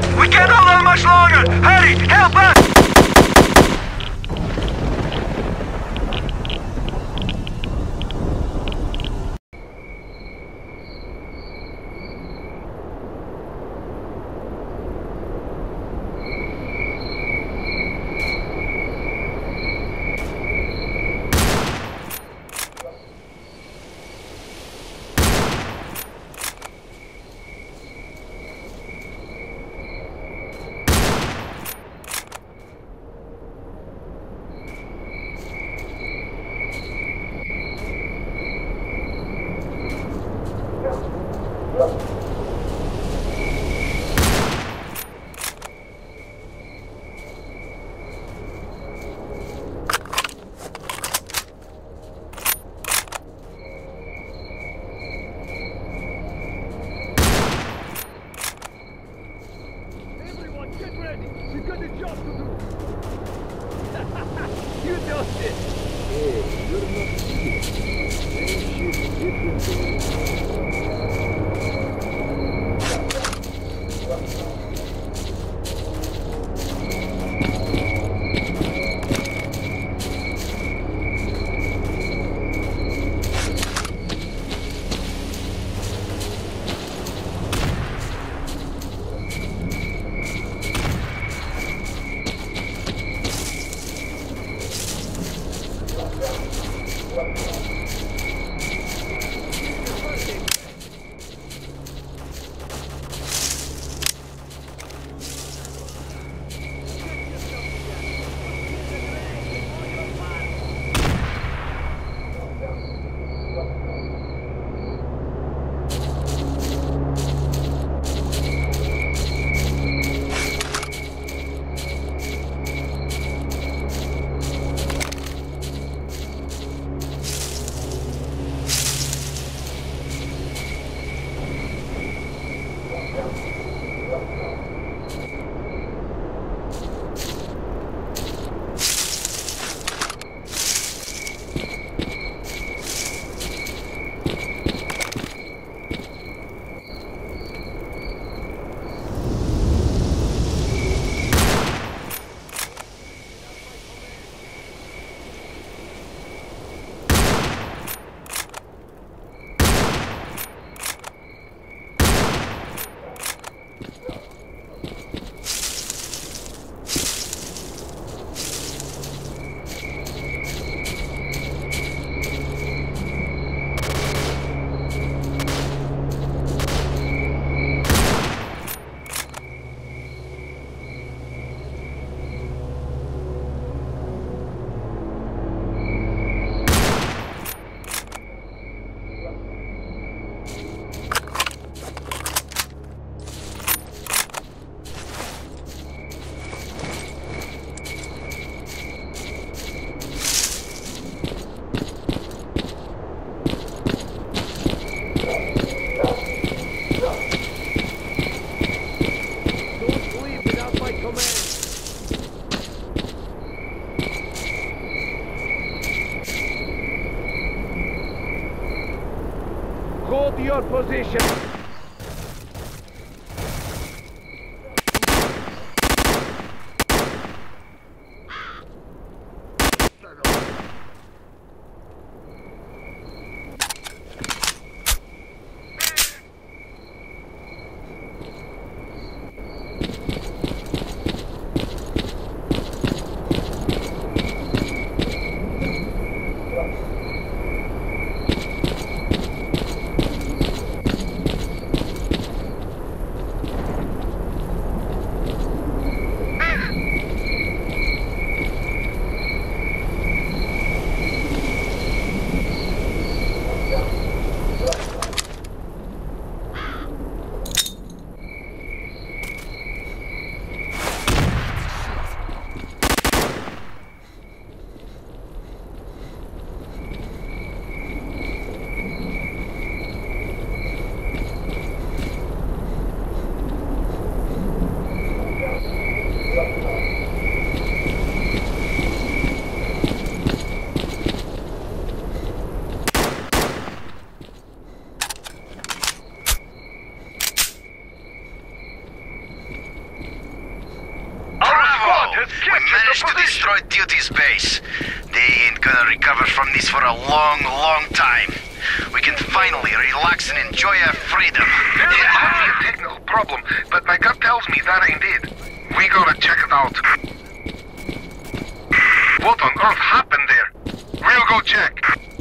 We can't hold on much longer! Hurry! Help us! Hold your position. We managed to destroy Duty's base. They ain't gonna recover from this for a long, long time. We can finally relax and enjoy our freedom. There might be a technical problem, but my gut tells me that ain't it. We gotta check it out. What on earth happened there? We'll go check.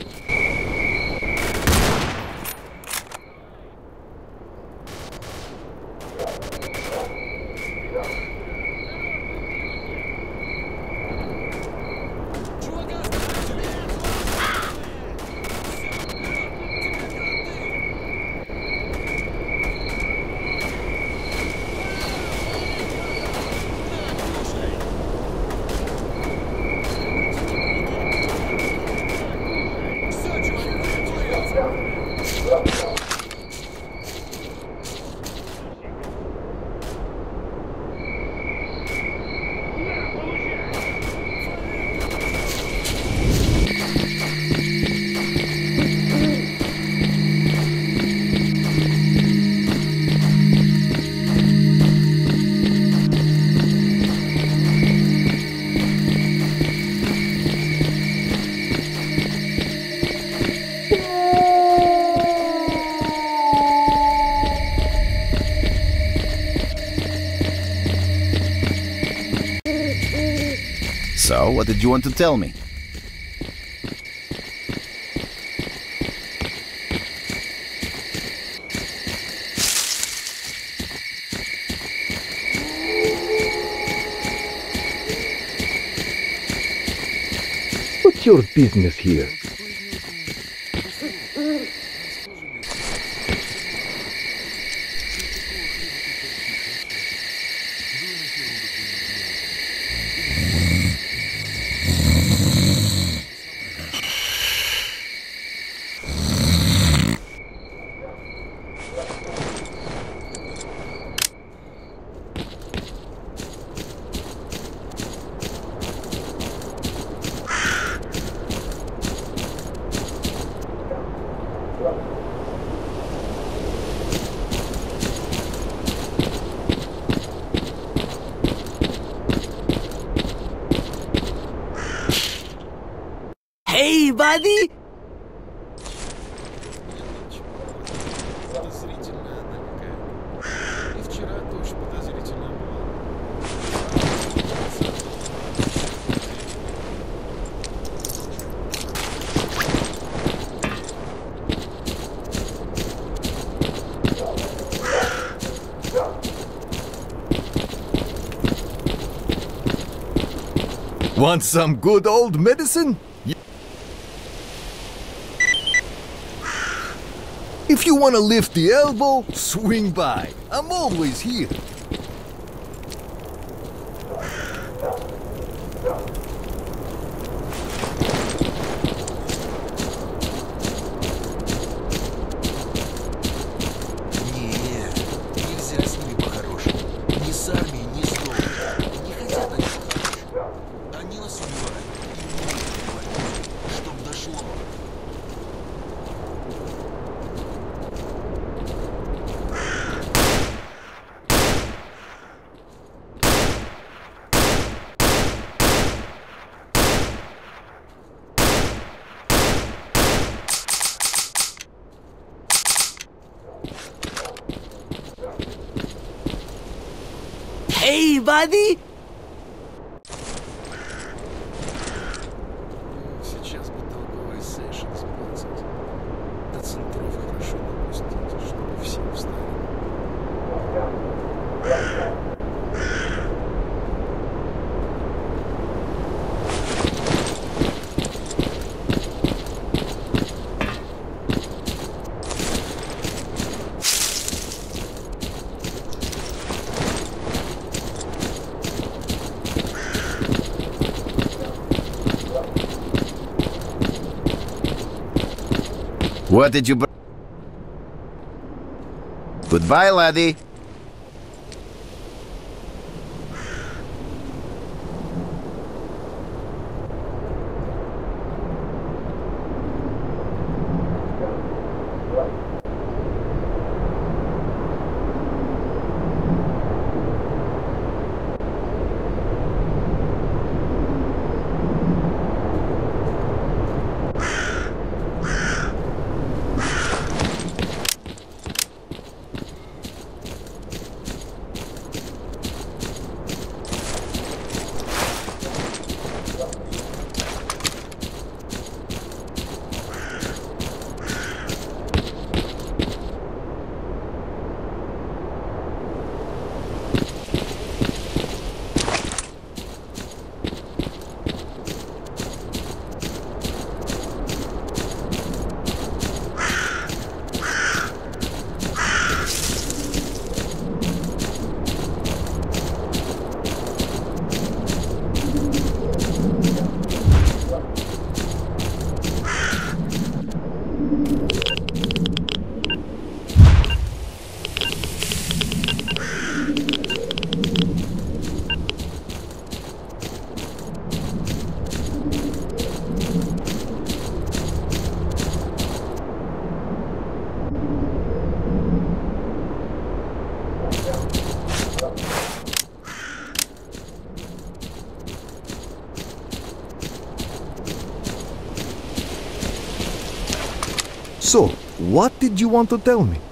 So, what did you want to tell me? What's your business here? Hey, buddy! Подозрительная она какая. И вчера тоже подозрительная была. Want some good old medicine? If you want to lift the elbow, swing by. I'm always here. Не, нельзя с ними по-хорошему. Ни с армией, ни с долларом. Не хотят они по-хорошему. Они нас убивают. И мы их убиваем. Чтоб дошло. Hey, buddy! Сейчас бы толковый сейшн сбросить. До центров хорошо напустить, чтобы все устали. What did you bring? Goodbye, laddie. So, what did you want to tell me?